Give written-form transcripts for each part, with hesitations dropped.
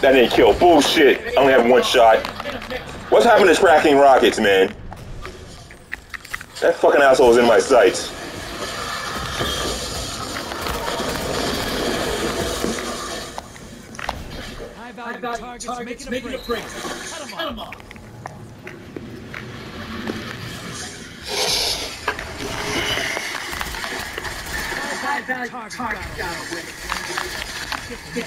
That didn't kill. Bullshit. I only have one shot. What's happening to tracking rockets, man? That fucking asshole's in my sights. High value targets making a break. Cut him off. High value target got away. Get.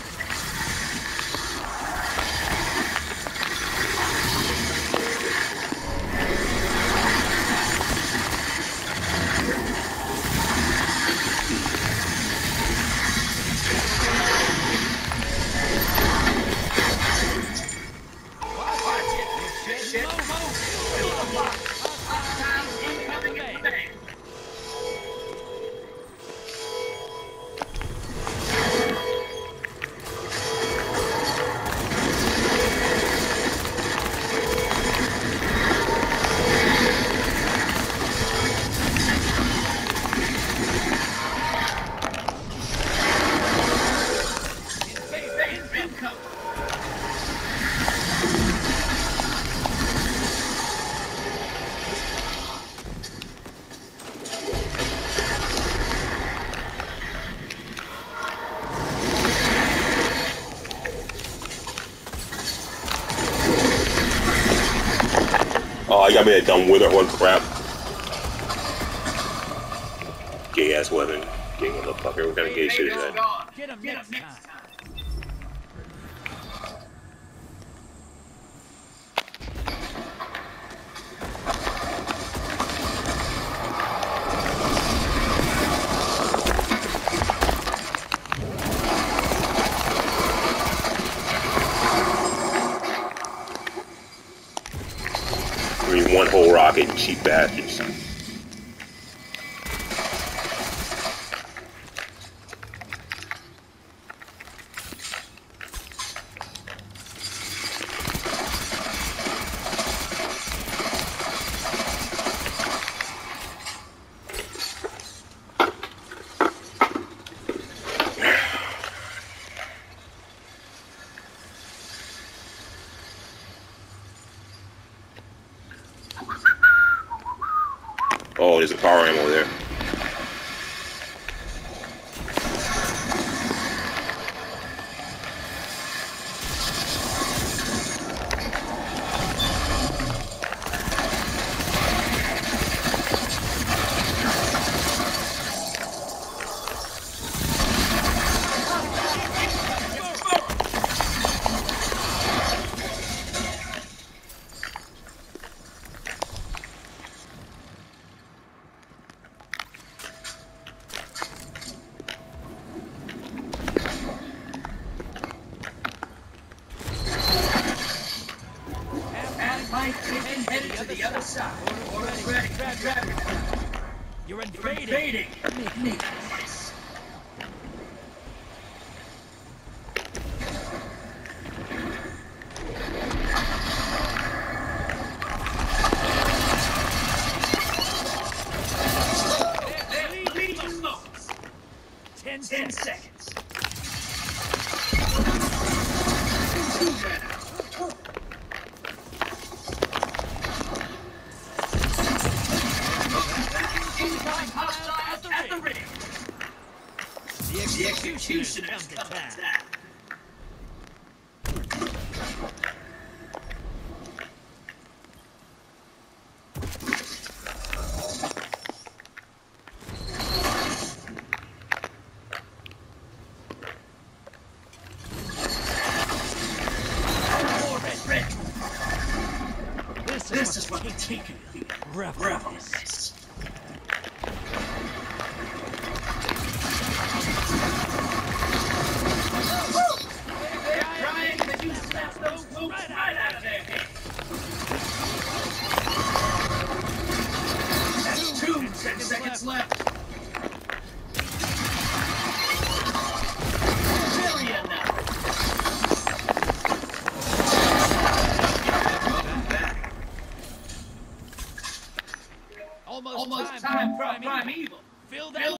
Oh, I got me that dumb wither horn crap. Gay ass weapon. Gay motherfucker. What kind of gay shit is that? Get him next time. I mean, one whole rocket, you cheap bastards. Oh, there's a power ammo there. Headed to the other side. Ready. You're invading. Nice. Leave the smokes. 10 seconds. At the ring. The executioner's come to town. This is what the Tinker rebels.